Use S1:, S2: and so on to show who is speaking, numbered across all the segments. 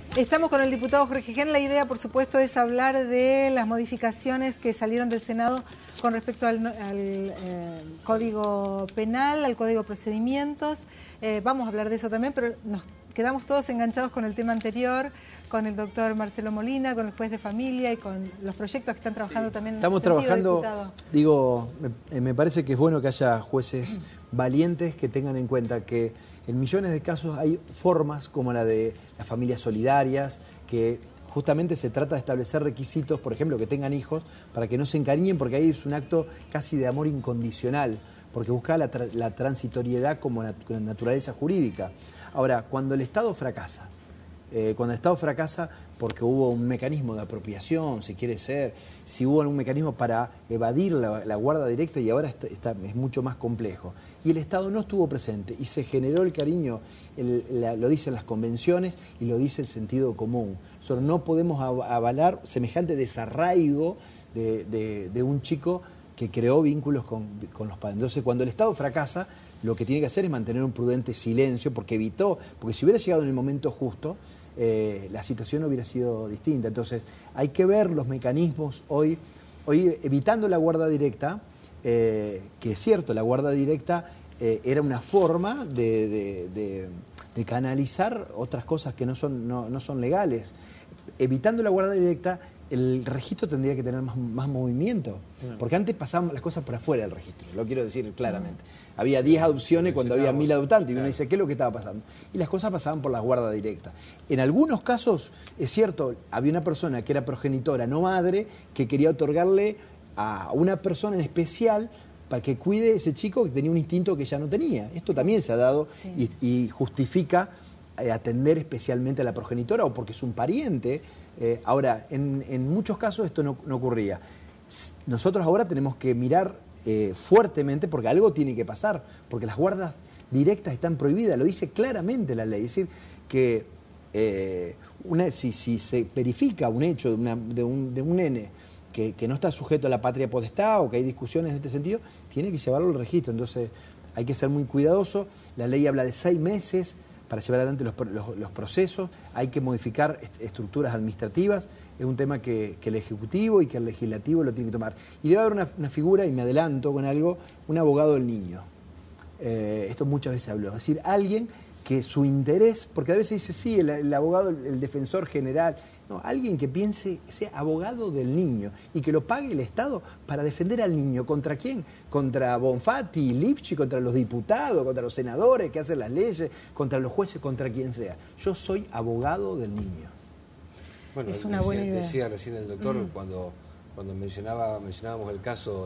S1: Estamos con el diputado Jorge Gen. La idea, por supuesto, es hablar de las modificaciones que salieron del Senado con respecto al Código Penal, al Código de Procedimientos. Vamos a hablar de eso también, pero nos quedamos todos enganchados con el tema anterior, con el doctor Marcelo Molina, con el juez de familia y con los proyectos que están trabajando también.
S2: Estamos trabajando, me parece que es bueno que haya jueces valientes que tengan en cuenta que en millones de casos hay formas como la de las familias solidarias, que justamente se trata de establecer requisitos, por ejemplo, que tengan hijos, para que no se encariñen, porque ahí es un acto casi de amor incondicional, porque busca la transitoriedad como naturaleza jurídica. Ahora, cuando el Estado fracasa, porque hubo un mecanismo de apropiación, si quiere ser, si hubo un mecanismo para evadir la guarda directa y ahora es mucho más complejo. Y el Estado no estuvo presente y se generó el cariño, lo dicen las convenciones y lo dice el sentido común. Nosotros no podemos avalar semejante desarraigo de un chico que creó vínculos con los padres. Entonces, cuando el Estado fracasa, lo que tiene que hacer es mantener un prudente silencio, porque si hubiera llegado en el momento justo, la situación hubiera sido distinta. Entonces, hay que ver los mecanismos hoy evitando la guarda directa, que es cierto, la guarda directa era una forma de canalizar otras cosas que no son legales. Evitando la guarda directa, el registro tendría que tener más movimiento, porque antes pasaban las cosas por afuera del registro, lo quiero decir claramente. Había 10 adopciones cuando había 1000 adoptantes y uno dice, ¿qué es lo que estaba pasando? Y las cosas pasaban por la guarda directa. En algunos casos, es cierto, había una persona que era progenitora, no madre, que quería otorgarle a una persona en especial para que cuide a ese chico que tenía un instinto que ya no tenía. Esto también se ha dado y justifica atender especialmente a la progenitora o porque es un pariente. Ahora, en muchos casos esto no ocurría. Nosotros ahora tenemos que mirar fuertemente porque algo tiene que pasar, porque las guardas directas están prohibidas, lo dice claramente la ley. Es decir, que si se verifica un hecho de un nene que no está sujeto a la patria potestad o que hay discusiones en este sentido, tiene que llevarlo al registro. Entonces hay que ser muy cuidadoso. La ley habla de 6 meses para llevar adelante los procesos, hay que modificar estructuras administrativas, es un tema que el Ejecutivo y que el Legislativo lo tiene que tomar. Y debe haber una figura, y me adelanto con algo, un abogado del niño. Esto muchas veces habló, es decir, alguien que su interés, porque a veces dice, sí, el abogado, el defensor general, no, alguien que piense, sea abogado del niño y que lo pague el Estado para defender al niño. ¿Contra quién? Contra Bonfatti, Lipchi, contra los diputados, contra los senadores que hacen las leyes, contra los jueces, contra quien sea. Yo soy abogado del niño.
S3: Bueno, es una buena idea. Decía recién el doctor, cuando mencionábamos el caso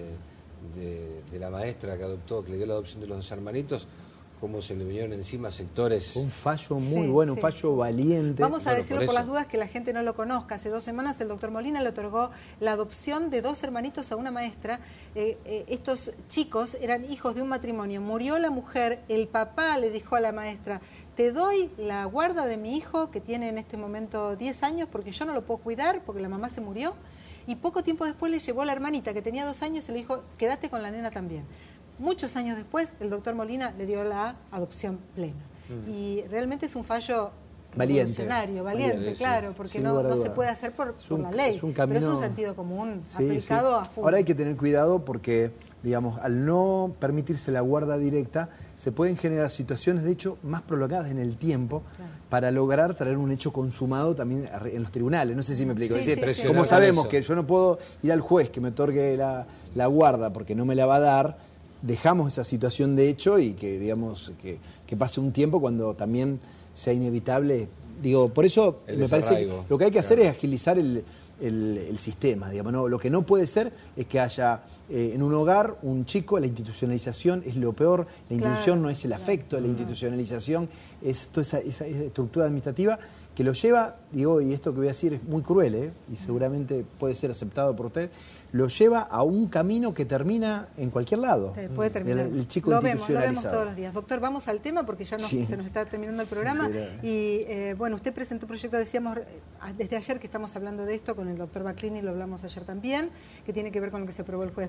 S3: de la maestra que adoptó, que le dio la adopción de los 2 hermanitos, cómo se le vinieron encima sectores.
S2: Un fallo muy bueno, un fallo valiente.
S1: Vamos a decirlo por las dudas que la gente no lo conozca. Hace 2 semanas el doctor Molina le otorgó la adopción de 2 hermanitos a una maestra. Estos chicos eran hijos de un matrimonio. Murió la mujer, el papá le dijo a la maestra, te doy la guarda de mi hijo que tiene en este momento 10 años porque yo no lo puedo cuidar porque la mamá se murió. Y poco tiempo después le llevó a la hermanita que tenía 2 años y le dijo, quédate con la nena también. Muchos años después, el doctor Molina le dio la adopción plena. Y realmente es un fallo revolucionario, valiente, claro, porque no se puede hacer por la ley, pero es un sentido común aplicado a full.
S2: Ahora hay que tener cuidado porque, digamos, al no permitirse la guarda directa, se pueden generar situaciones, de hecho, más prolongadas en el tiempo para lograr traer un hecho consumado también en los tribunales. No sé si me explico. Es decir, como sabemos que yo no puedo ir al juez que me otorgue la guarda porque no me la va a dar, dejamos esa situación de hecho y que, digamos, que pase un tiempo cuando también sea inevitable. Digo, por eso me parece que lo que hay que hacer es agilizar el sistema, digamos, ¿no? Lo que no puede ser es que haya en un hogar un chico, la institucionalización es lo peor, la institución no es el afecto, la institucionalización es toda esa estructura administrativa que lo lleva, digo, y esto que voy a decir es muy cruel, y seguramente puede ser aceptado por usted, lo lleva a un camino que termina en cualquier lado.
S1: Puede terminar.
S2: El chico
S1: lo
S2: institucionalizado.
S1: vemos todos los días. Doctor, vamos al tema porque ya se nos está terminando el programa. Y bueno, usted presentó un proyecto, decíamos desde ayer que estamos hablando de esto con el doctor Baclini, lo hablamos ayer también, que tiene que ver con lo que se aprobó el jueves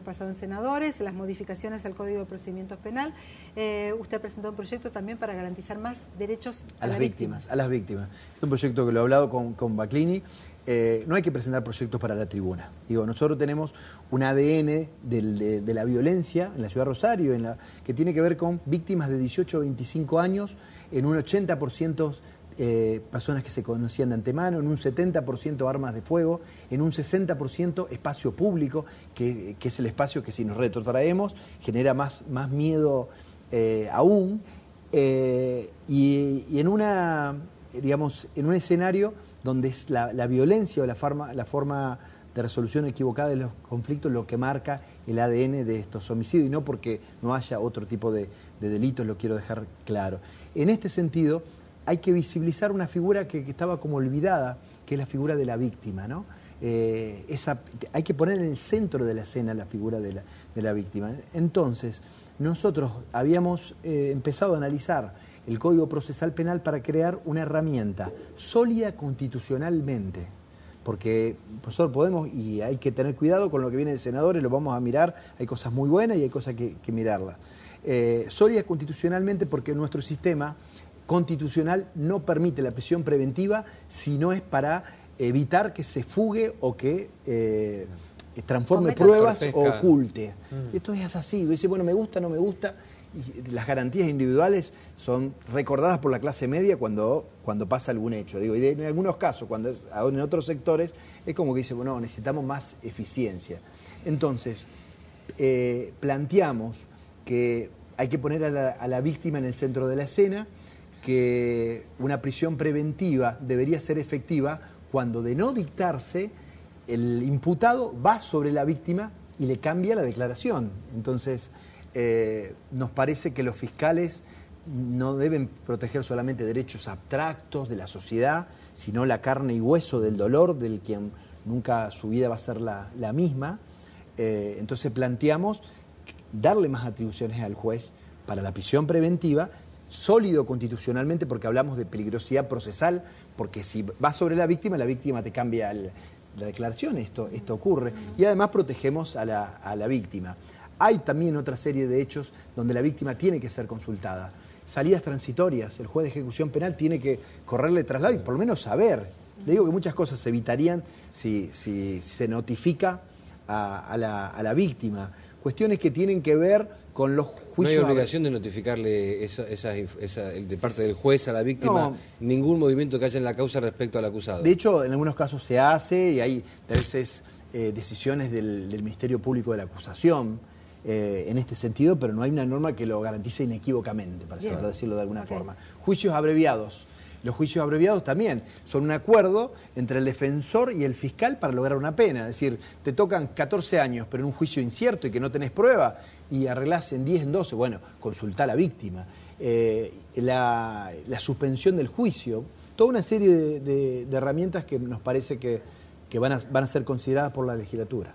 S1: pasado en senadores, las modificaciones al Código de Procedimientos Penal. Usted ha presentado un proyecto también para garantizar más derechos a las víctimas.
S2: A las víctimas. Es un proyecto que lo he hablado con Baclini. No hay que presentar proyectos para la tribuna. Digo, nosotros tenemos un ADN de la violencia en la ciudad de Rosario, que tiene que ver con víctimas de 18 a 25 años, en un 80% personas que se conocían de antemano, en un 70% armas de fuego, en un 60% espacio público, que es el espacio que si nos retrotraemos genera más miedo aún, y en en un escenario donde es la violencia o la forma de resolución equivocada de los conflictos lo que marca el ADN de estos homicidios, y no porque no haya otro tipo de delitos, lo quiero dejar claro. En este sentido, hay que visibilizar una figura que estaba como olvidada, que es la figura de la víctima, ¿no? Hay que poner en el centro de la escena la figura de la víctima. Entonces, nosotros habíamos empezado a analizar el Código Procesal Penal para crear una herramienta sólida constitucionalmente, porque nosotros podemos, y hay que tener cuidado con lo que viene de senadores, lo vamos a mirar, hay cosas muy buenas y hay cosas que mirarlas. Sólida constitucionalmente porque nuestro sistema constitucional no permite la prisión preventiva si no es para evitar que se fugue o que transforme pruebas o oculte. Esto es así, dice, bueno, me gusta, no me gusta, y las garantías individuales son recordadas por la clase media cuando pasa algún hecho. Digo, y en algunos casos, en otros sectores, es como que dice, bueno, necesitamos más eficiencia. Entonces, planteamos que hay que poner a la víctima en el centro de la escena, que una prisión preventiva debería ser efectiva cuando, de no dictarse, el imputado va sobre la víctima y le cambia la declaración. Entonces, nos parece que los fiscales no deben proteger solamente derechos abstractos de la sociedad, sino la carne y hueso del dolor del quien nunca su vida va a ser la misma. Entonces planteamos darle más atribuciones al juez para la prisión preventiva, sólido constitucionalmente, porque hablamos de peligrosidad procesal, porque si va sobre la víctima te cambia la declaración, esto ocurre, y además protegemos a la víctima. Hay también otra serie de hechos donde la víctima tiene que ser consultada. Salidas transitorias, el juez de ejecución penal tiene que correrle traslado y por lo menos saber. Le digo que muchas cosas se evitarían si se notifica a la víctima. Cuestiones que tienen que ver con los juicios.
S3: No hay obligación de notificarle de parte del juez a la víctima, no, ningún movimiento que haya en la causa respecto al acusado.
S2: De hecho, en algunos casos se hace y hay a veces decisiones del Ministerio Público de la acusación en este sentido, pero no hay una norma que lo garantice inequívocamente, para decirlo de alguna forma. Juicios abreviados. Los juicios abreviados también son un acuerdo entre el defensor y el fiscal para lograr una pena. Es decir, te tocan 14 años, pero en un juicio incierto y que no tenés prueba, y arreglás en 10, en 12, bueno, consultá a la víctima. La suspensión del juicio, toda una serie de herramientas que nos parece que van a ser consideradas por la legislatura.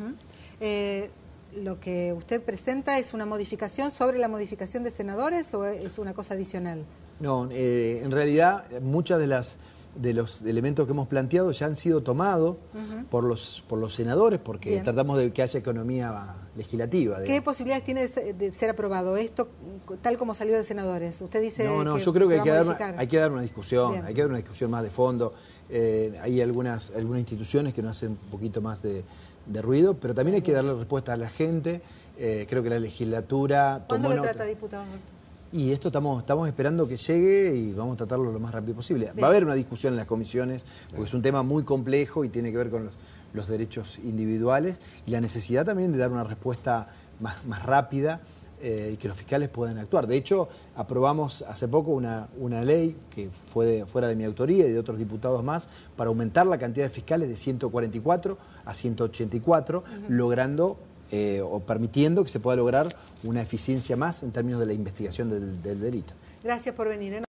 S1: ¿Lo que usted presenta es una modificación sobre la modificación de senadores o es una cosa adicional?
S2: No, en realidad muchas de los elementos que hemos planteado ya han sido tomados por los senadores, porque tratamos de que haya economía legislativa. Digamos.
S1: ¿Qué posibilidades tiene de ser aprobado esto tal como salió de senadores? Usted dice que
S2: yo creo que hay que dar una discusión, hay que dar una discusión más de fondo. Hay algunas instituciones que nos hacen un poquito más de ruido, pero también hay que darle respuesta a la gente. Creo que la legislatura...
S1: ¿Cuándo lo trata, diputado?
S2: Y esto estamos esperando que llegue y vamos a tratarlo lo más rápido posible. Bien. Va a haber una discusión en las comisiones, porque es un tema muy complejo y tiene que ver con los derechos individuales y la necesidad también de dar una respuesta más rápida y que los fiscales puedan actuar. De hecho, aprobamos hace poco una ley que fue fuera de mi autoría y de otros diputados más para aumentar la cantidad de fiscales de 144 a 184, logrando... o permitiendo que se pueda lograr una eficiencia más en términos de la investigación del delito.
S1: Gracias por venir.